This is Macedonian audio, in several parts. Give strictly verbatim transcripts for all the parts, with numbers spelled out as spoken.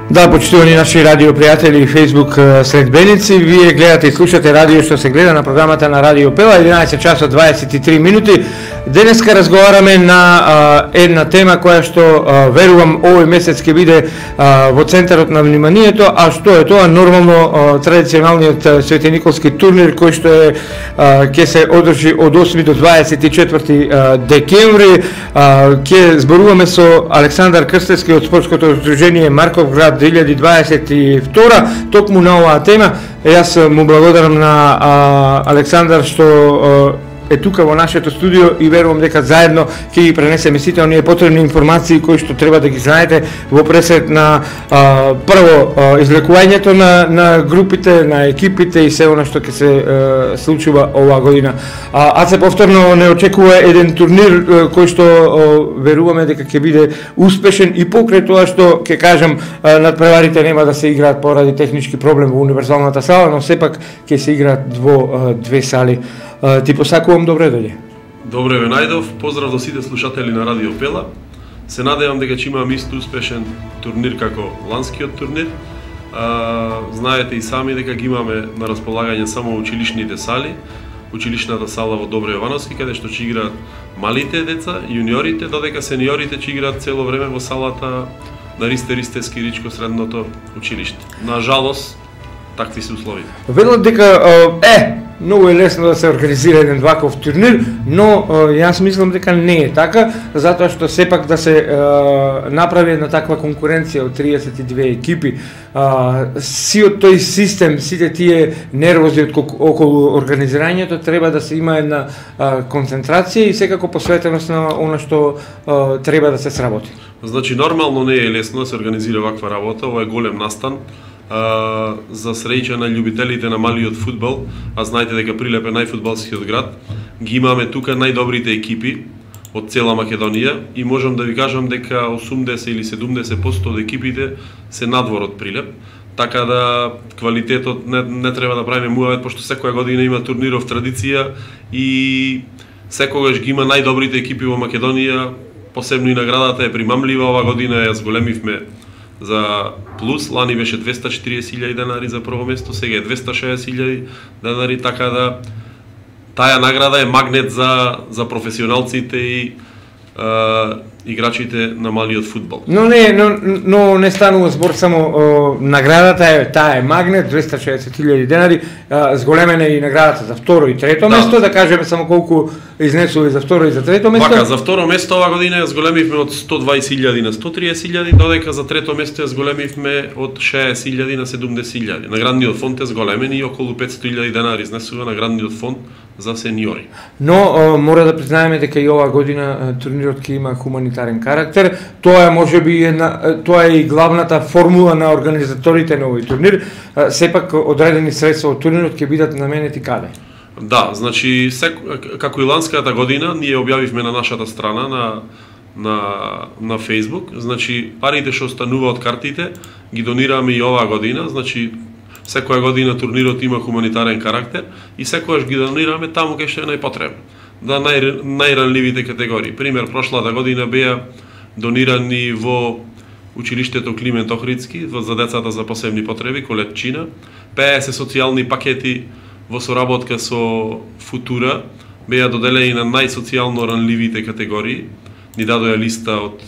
Да, почитувани наши радио пријатели и Facebook следбеници, вие гледате и слушате радио што се гледа на програмата на Радио Пела, единаесет часот дваесет и три минути. Денеска разговараме на а, една тема која што а, верувам овој месец ќе биде а, во центарот на вниманието, а што е тоа? Нормално а, традиционалниот Свети Николски турнир кој што е а, ќе се одржи од осми до дваесет и четврти а, декември. А, ќе зборуваме со Александар Крстевски од спортското здружение Марковград две илјади дваесет и втора, токму на оваа тема. Јас му благодарам на а, Александар што а, е тука во нашето студио и верувам дека заедно ќе ги пренесеме сите оние потребни информации кои што треба да ги знаете во пресет на а, прво а, излекувањето на, на групите, на екипите и се она што ќе се а, случува оваа година. А, а се повторно не очекува еден турнир а, кој што а, веруваме дека ќе биде успешен и покрај тоа што ќе кажам а, надпреварите нема да се играат поради технички проблем во универзалната сала, но сепак ќе се играат во а, две сали. Uh, ти посакувам добре дојде. Добре ве најдов, поздрав до сите слушатели на Радио Пела. Се надевам дека ќе имам исто успешен турнир како ланскиот турнир. Uh, знаете и сами дека ги имаме на располагање само училишните сали. Училишната сала во Добре Јовановски, каде што ќе играат малите деца, јуниорите, додека сениорите ќе играат цело време во салата на Ристе Ристевски Ричко средното училиште. На жалост, такви се условите. Велат дека е многу е лесно да се организира еден ваков турнир, но јас мислам дека не е така, затоа што сепак да се е, направи една таква конкуренција од триесет и две екипи, е, сиот тој систем, сите тие нервози околу организирањето треба да се има една е, концентрација и секако посветеност на она што е, треба да се сработи. Значи нормално не е лесно да се организира ваква работа, ова е голем настан. Uh, за среќа на љубителите на малиот фудбал, а знаете дека Прилеп е најфудбалскиот град, ги имаме тука најдобрите екипи од цела Македонија и можам да ви кажам дека осумдесет или седумдесет проценти од екипите се надвор од Прилеп, така да квалитетот не, не треба да правиме муавет, пошто секоја година има турниров традиција и секогаш ги има најдобрите екипи во Македонија, посебно и наградата е примамлива. Ова година ја зголемивме за плюс, лани беше двеста четириесет илјади денари за прво место, сега е двеста шеесет илјади денари, така да таа награда е магнет за за професионалците и е, играчите на малиот фудбал. Но не, но, но не станува збор само о, наградата е таа е магнет двеста шеесет илјади денари, а, зголемена и наградата за второ и трето да. место, да кажеме само колку изнесува за второ и за трето место. Вака, за второ место ова година ја зголемивме од сто дваесет илјади на сто триесет илјади, додека за трето место ја зголемивме од шеесет илјади на седумдесет илјади. Наградниот фонд е зголемен и околу петсто илјади денари изнесува наградниот фонд за сениори. Но о, мора да признаеме дека и оваа година турнирот ќе има хуманитарен карактер. Тоа е можеби една, тоа е и главната формула на организаторите на овој турнир. Сепак одредени средства од турнирот ќе бидат наменети каде? Да, значи сек, како и ланската година ние објавивме на нашата страна на на на Facebook, значи парите што останува од картите ги донираме и оваа година, значи секоја година турнирот има хуманитарен карактер и секогаш ги донираме таму кај што е најпотребно. Да нај, најранливите категории. Пример, прошлата година беа донирани во училиштето Климент Охридски за децата за посебни потреби, колетчина, пеесет социјални пакети во соработка со Футура беа доделени на најсоцијално ранливите категории. Ни дадоа листа од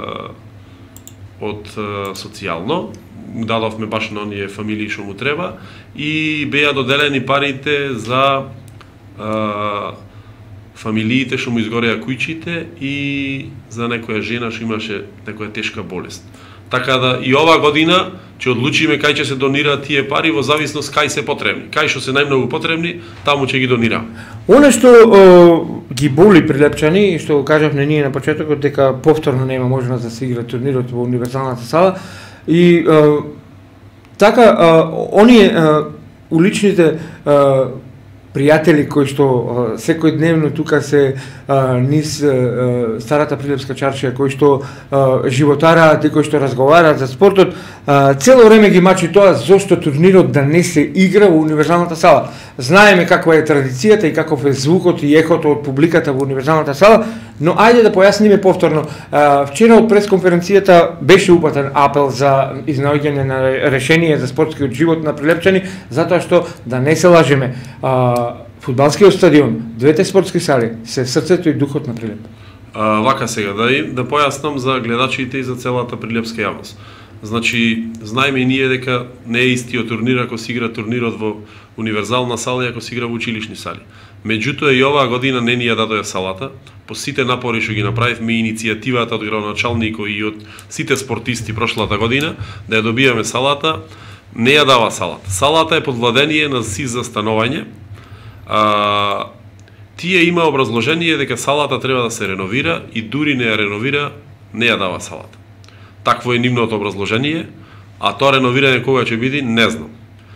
од социјално, дадовме баш на оние фамилии што му треба и беа доделени парите за а, фамилиите што му изгореа кујчите и за некоја жена што имаше некоја тешка болест. Така да и оваа година ќе одлучиме кај ќе се донираат тие пари во зависност кај се потребни. Кај што се најмногу потребни, таму ќе ги донираме. Оно што о, ги боли прилепчани и што го кажавме ние на почетокот дека повторно нема можност да се игра турнирот во универзалната сала и о, така о, оние о, уличните о, пријатели кои што секојдневно тука се а, низ а, старата Прилепска чаршија, кои што а, животараат и кои што разговараат за спортот, а, цело време ги мачи тоа зошто турнирот да не се игра во универзалната сала. знаеме каква е традицијата и каков е звукот и ехото од публиката во универзалната сала, но ајде да појасниме повторно. Вчера од пресконференцијата беше упатен апел за изнаоѓање на решение за спортскиот живот на Прилепчани, затоа што да не се лажеме, фудбалскиот стадион, двете спортски сали се срцето и духот на Прилеп. А, вака сега да да појаснам за гледачите и за целата прилепска јавност. Значи, знаеме и ние дека не е истиот турнир ако се игра турнирот во универзална сала и ако се игра во училишни сали. Меѓутоа и оваа година не ни ја дадоа салата, по сите напори што ги направивме, иницијативата од градоначалникот и од сите спортисти прошлата година да ја добиеме салата, не ја дава салата. Салата е под владение на СИЗ за станување. А, тие има образложение дека салата треба да се реновира и дури не ја реновира, не ја дава салата. Такво е нивното образложение, а тоа реновирање кога ќе биде, не знам.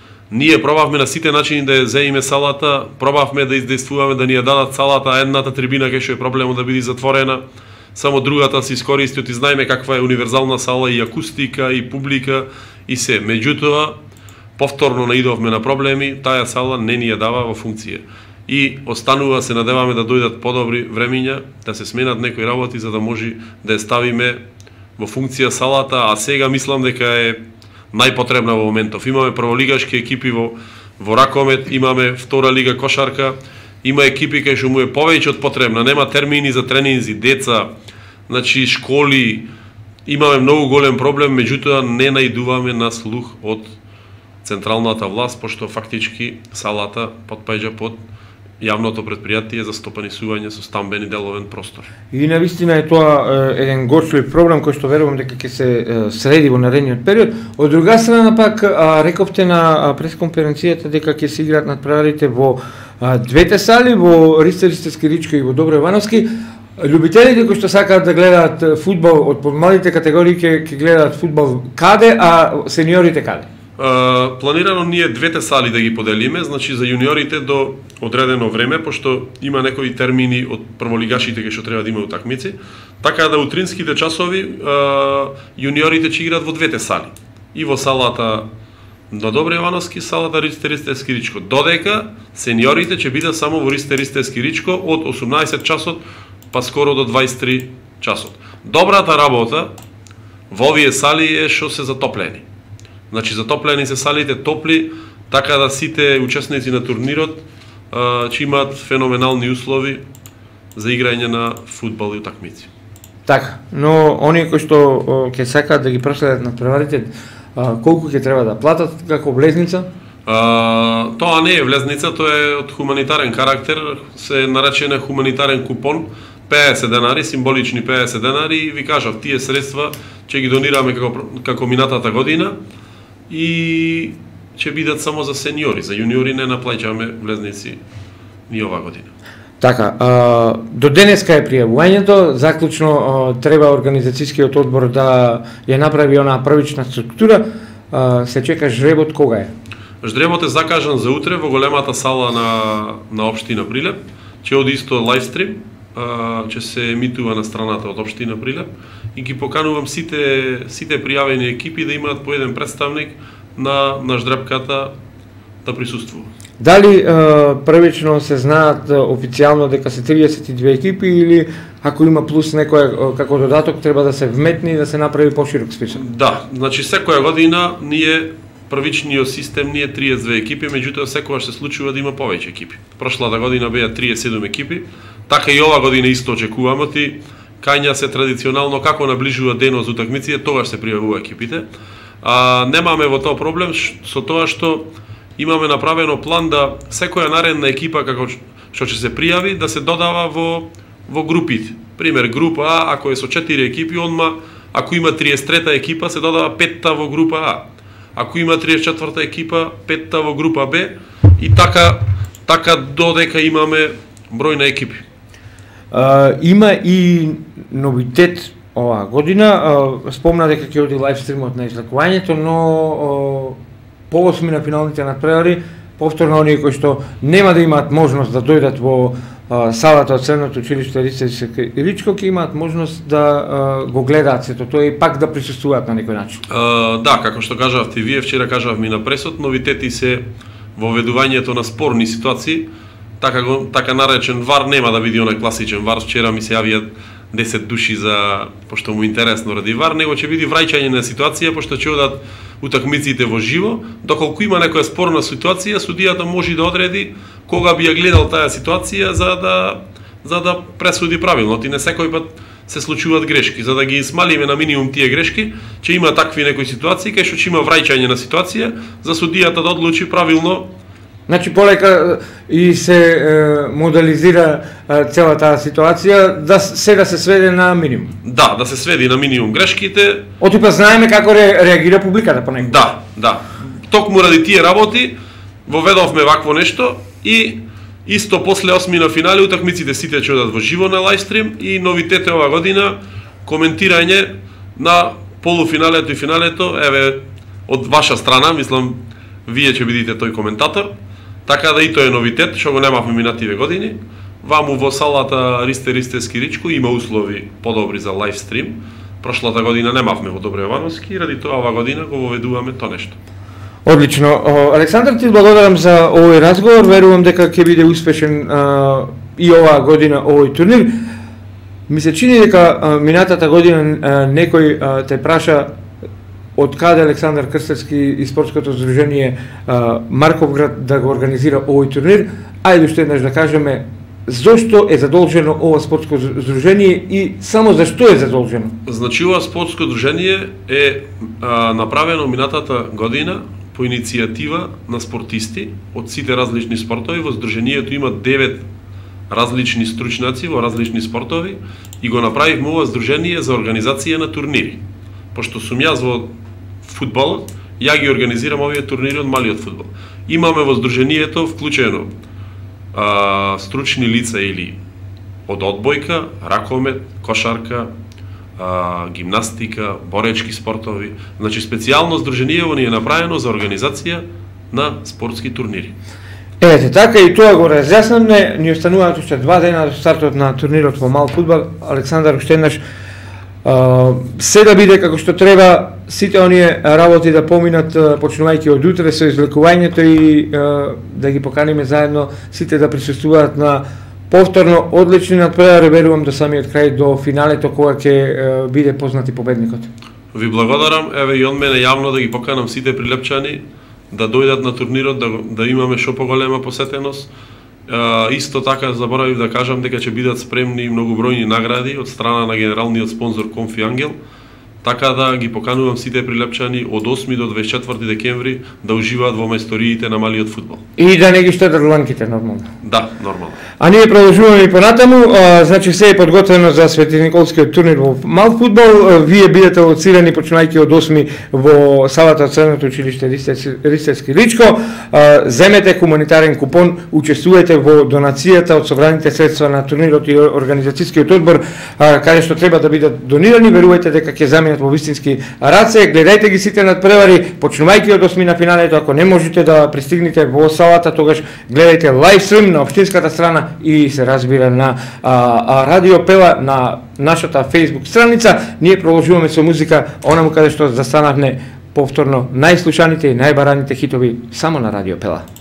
Ние пробавме на сите начини да ја земиме салата, пробавме да издействуваме да ни ја дадат салата, а едната трибина кај што е проблемот да биде затворена, само другата се искористи, и знаеме каква е универзална сала и акустика и публика и се. Меѓутоа, повторно наидовме на проблеми, таа сала не ни ја дава во функција. И останува, се надеваме да дојдат подобри времиња, да се сменат некои работи за да може да ја ставиме во функција салата, а сега мислам дека е најпотребна во моментов. Имаме прволигашки екипи во, во ракомет, имаме втора лига кошарка, има екипи кај што му е повеќе од потребна, нема термини за тренинзи, деца, значи школи, имаме многу голем проблем, меѓутоа не наидуваме на слух од централната власт, пошто фактички салата потпаѓа под јавното предпријатие за стопанисување со стамбени деловен простор. И навистина е тоа еден горчлив проблем кој што верувам дека ќе се среди во наредниот период. Од друга страна пак рековте на пресконференцијата дека ќе се играат надпреварите во двете сали, во Ристо Ристевски Ричко и во Добро Ивановски. Љубителите кои што сакаат да гледаат фудбал од помалите категории ќе ќе гледаат фудбал каде, а сениорите каде? Uh, планирано ние двете сали да ги поделиме, значи за јуниорите до одредено време, пошто има некои термини од прволигашите кои што треба да има утакмици, така да утринските часови uh, јуниорите ќе играат во двете сали. И во салата на Добро Ивановски, салата Ристо Ристевски Ричко. Додека сениорите ќе бидат само во Ристо Ристевски Ричко од осумнаесет часот па скоро до дваесет и три часот. Добрата работа во овие сали е што се затоплени. Значи затоплени се салите топли, така да сите учесници на турнирот ќе имаат феноменални услови за играње на фудбал и утакмици. Така, но оние кои што ќе сакаат да ги проследат на преварите, колку ќе треба да платат како влезница? А, тоа не е влезница, тоа е од хуманитарен карактер, се наречена хуманитарен купон, педесет денари, символични педесет денари, и ви кажав, тие средства ќе ги донираме како, како минатата година, и ќе бидат само за сениори, за јуниори не наплаќаме влезници ни ова година. Така, а, до денеска е пријавувањето, заклучно а, треба организацијскиот одбор да ја направи онаа првична структура, а, се чека жребот кога е? Жребот е закажан за утре во големата сала на, на општина Прилеп, ќе оди исто лайвстрим, ќе се емитува на страната од општина Прилеп и ги поканувам сите сите пријавени екипи да имаат по еден представник на на ждребката да присуствува. Дали е, првично се знаат официјално дека се триесет и две екипи или ако има плюс некоја како додаток треба да се вметни и да се направи поширок список? Да, значи секоја година ние првичниот систем ние триесет и две екипи, меѓутоа секогаш се случува да има повеќе екипи. Прошлата година беа триесет и седум екипи, така и ова година исто очекуваме, ти кања се традиционално како наближува денот за утакмиците, тогаш се пријавува екипите. А, немаме во тоа проблем со тоа што имаме направено план да секоја наредна екипа како што ќе се пријави да се додава во во групите. Пример група А, ако е со четири екипи, онма ако има триесет и трета екипа се додава петта во група А. Ако има триесет и четврта екипа, петта во група Б и така така додека имаме број на екипи. Uh, има и новитет оваа година, uh, спомна дека ќе оди лайвстримот на излекувањето, но uh, по осми на финалните надпревари, повторно оние кои што нема да имаат можност да дојдат во uh, салата од Средното училиште Ристо Ричко, ќе имаат можност да uh, го гледаат сето тоа и пак да присуствуваат на некој начин. Uh, да, како што кажавте вие, вчера кажавме на пресот, новитети се воведувањето на спорни ситуации, така го така наречен вар нема да биде онај класичен вар. Вчера ми се јавија десет души за пошто му интересно ради вар, него ќе биде враќање на ситуација пошто ќе одат утакмиците во живо, доколку има некоја спорна ситуација, судијата може да одреди кога би ја гледал таа ситуација за да за да пресуди правилно. И не секој пат се случуваат грешки, за да ги смалиме на минимум тие грешки, ќе има такви некои ситуации кај што ќе има враќање на ситуација за судијата да одлучи правилно. Значи полека и се е, моделизира е, цела таа ситуација, да се да се сведе на минимум. Да, да се сведе на минимум грешките. Отипа знаеме како ре, реагира публиката понекогаш. Да, да. Токму ради тие работи воведовме вакво нешто и исто после осми на финале утакмиците сите ќе одат во живо на лајвстрим и новитет е ова година коментирање на полуфиналето и финалето, еве од ваша страна, мислам вие ќе бидете тој коментатор. Така да и тоа е новитет, што го немавме минативе години. Ваму во салата Ристе Ристески Ричко има услови подобри за лајвстрим. Прошлата година немавме во Добро Јовановски, ради тоа ова година го воведуваме тоа нешто. Одлично. Александар, ти благодарам за овој разговор. Верувам дека ќе биде успешен а, и оваа година овој турнир. Ми се чини дека а, минатата година а, некој а, те праша од каде Александар Крстевски и спортското здружение а, Марковград да го организира овој турнир. Ајде уште еднаш да кажеме зошто е задолжено ова спортско здружение и само зашто е задолжено? Значи ова спортско здружение е а, направено минатата година по иницијатива на спортисти од сите различни спортови. Во здружението има девет различни стручњаци во различни спортови и го направивме ова здружение за организација на турнири. Пошто сум јас во фудбалот, ја ги организирам овие турнири од малиот фудбал. Имаме во здружението вклучено а, стручни лица или од одбојка, ракомет, кошарка, а, гимнастика, боречки спортови. Значи специјално здружението ни е направено за организација на спортски турнири. Ете, така и тоа го разјаснаме. Ни остануваат уште два дена до стартот на турнирот во мал фудбал. Александар, уште еднаш Uh, се да биде како што треба, сите оние работи да поминат, uh, почнувајќи од утре со излекувањето и uh, да ги поканиме заедно сите да присуствуваат на повторно одлични надпревари, верувам до самиот крај, до финалето кога ќе uh, биде познати победникот. Ви благодарам, еве и од мене јавно да ги поканам сите прилепчани да дојдат на турнирот, да, да имаме шо поголема посетеност. Uh, исто така заборавив да кажам дека ќе бидат спремни многобројни награди од страна на генералниот спонзор Конфи Ангел, така да ги поканувам сите прилепчани од осми до дваесет и четврти декември да уживаат во мајсториите на малиот фудбал. И да не ги штедат ланките нормално. Да, нормално. А ние продолжуваме и понатаму, а, значи се е подготвено за Свети Николскиот турнир во мал фудбал. Вие бидете лоцирани почнувајќи од осми во салата од Средното училиште Ристески Ричко. А, земете хуманитарен купон, учествувате во донацијата од собраните средства на турнирот и организацијскиот одбор, а, каде што треба да бидат донирани. Верувајте дека ќе заменат во вистински раце. Гледајте ги сите надпревари, почнувајќи од осми на финалето. Ако не можете да пристигнете во салата, тогаш гледајте лајвстрим на општинската страна и се разбира на а, а, Радио Пела на нашата Facebook страница. Ние продолжуваме со музика, онаму каде што застанавме повторно најслушаните и најбараните хитови само на Радио Пела.